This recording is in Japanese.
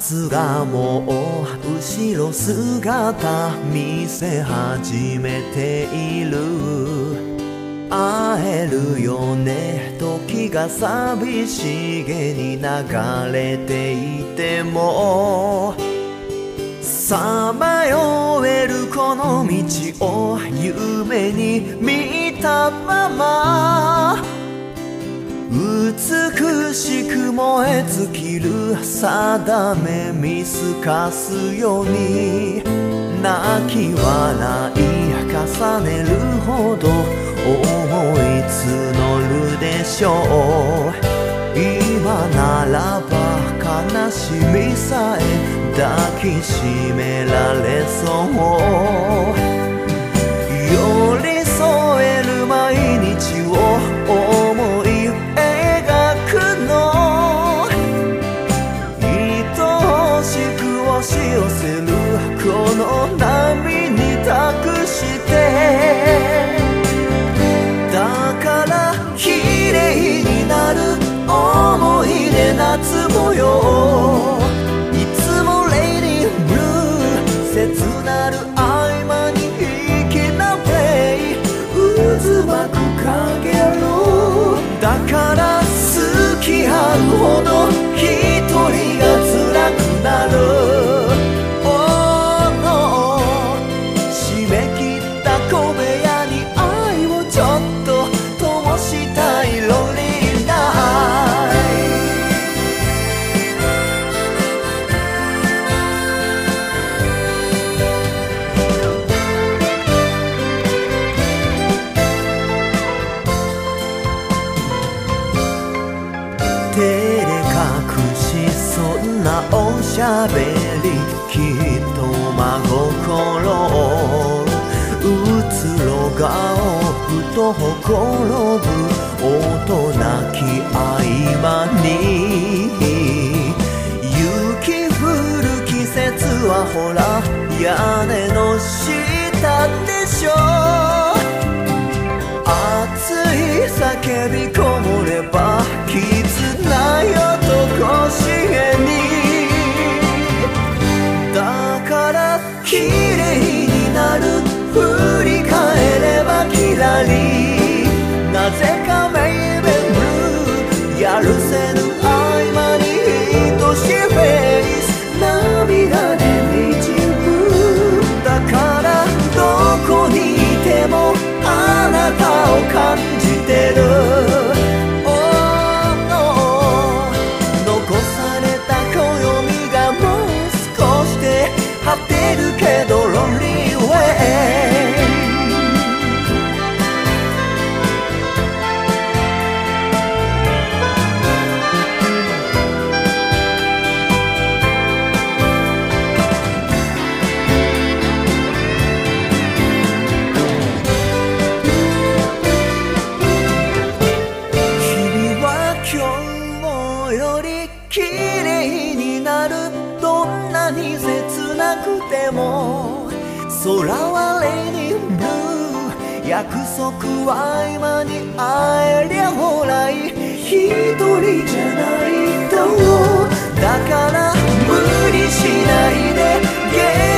夏がもう後ろ姿見せ始めている。会えるよね時が寂しげに流れていても、さまよえるこの道を夢に見たまま、美しく燃え尽きる定め見透かすように、泣き笑い重ねるほど思い募るでしょう。今ならば悲しみさえ抱きしめられそう。寄り添える毎日を思い描くの、愛しく押し寄せるこの波に託して、だから綺麗になる思い出夏模様、いつもレイニーブルー、切なる合間に粋なプレイ、渦巻くかげろう、だから好き合うほど一人が辛くなる。Oh no、 締め切った小部屋に愛をちょっと灯したいロリーナイ。照れ隠しそんなおしゃべり、きっと真心、うつろ顔ふとほころぶ音なき合間に、雪降る季節はほら屋根の下でしょ。熱い叫びこもれば絆よとこしえに、だから綺麗になる、振り返ればキラリ、なぜかメイベンブルー、やるせぬ合間に愛しいフェイス、涙でにじむ、だからどこにいてもあなたを感じてる。Oh no、 残された暦がもう少しで果てるけどロンリーウェイ、綺麗になる、どんなに切なくても、空はレイニーブルー、約束は合間に会えりゃほらい、一人じゃないと、だから無理しないで